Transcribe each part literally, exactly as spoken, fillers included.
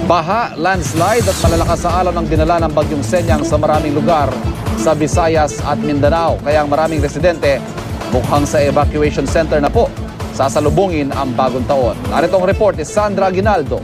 Baha, landslide at malalakas sa alon ang dinala ng bagyong Senyang sa maraming lugar sa Visayas at Mindanao. Kaya ang maraming residente mukhang sa evacuation center na po sasalubungin ang bagong taon. Narito ang report ni Sandra Aguinaldo.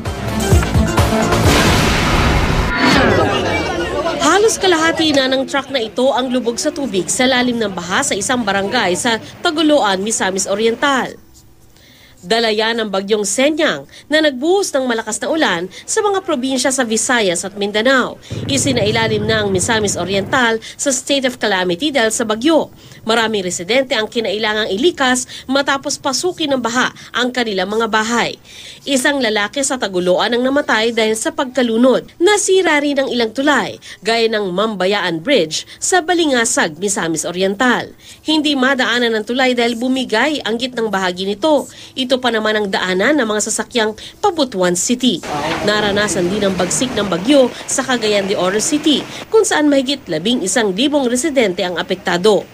Halos kalahati na ng truck na ito ang lubog sa tubig sa lalim ng baha sa isang barangay sa Tagoloan, Misamis Oriental. Dala yan ng bagyong Senyang na nagbuhos ng malakas na ulan sa mga probinsya sa Visayas at Mindanao. Isinailalim na ang Misamis Oriental sa state of calamity dahil sa bagyo. Maraming residente ang kinailangang ilikas matapos pasukin ng baha ang kanilang mga bahay. Isang lalaki sa Tagoloan ang namatay dahil sa pagkalunod. Nasira rin ang ilang tulay, gaya ng Mambayaan Bridge sa Balingasag, Misamis Oriental. Hindi madaanan ng tulay dahil bumigay ang gitnang bahagi nito. Ito pa naman ang daanan ng mga sasakyang Pabutuan City. Naranasan din ang bagsik ng bagyo sa Cagayan de Oro City, kung saan mahigit labing isang libong residente ang apektado.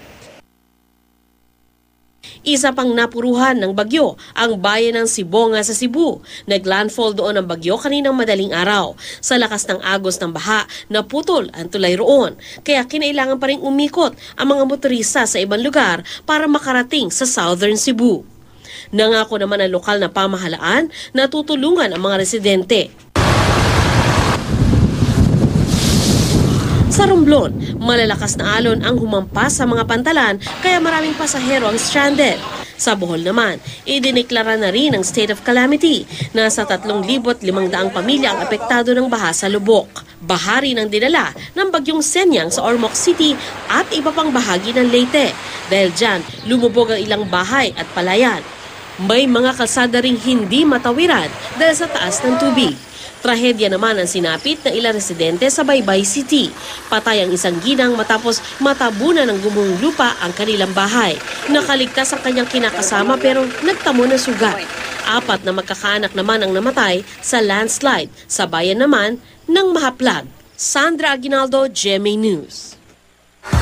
Isa pang napuruhan ng bagyo ang bayan ng Sibonga sa Cebu. Naglandfall doon ang bagyo kaninang madaling araw. Sa lakas ng agos ng baha, naputol ang tulay roon. Kaya kinailangan pa rin umikot ang mga motorista sa ibang lugar para makarating sa Southern Cebu. Nangako naman ang lokal na pamahalaan na tutulungan ang mga residente. Sa Romblon, malalakas na alon ang humampas sa mga pantalan kaya maraming pasahero ang stranded. Sa Bohol naman, idiniklara na rin ang state of calamity. Nasa tatlong libo't limang daang pamilya ang apektado ng baha sa lubok. Baha rin ang dinala ng bagyong Senyang sa Ormoc City at iba pang bahagi ng Leyte. Dahil dyan, lumubog ang ilang bahay at palayan. May mga kalsada ring hindi matawiran dahil sa taas ng tubig. Trahedya naman ang sinapit ng ilang residente sa Baybay City. Patay ang isang ginang matapos matabunan ng gumuhong lupa ang kanilang bahay. Nakaligtas ang kanyang kinakasama pero nagtamo ng sugat. Apat na magkakaanak naman ang namatay sa landslide. Sa bayan naman ng Mahaplag. Sandra Aguinaldo, G M A News.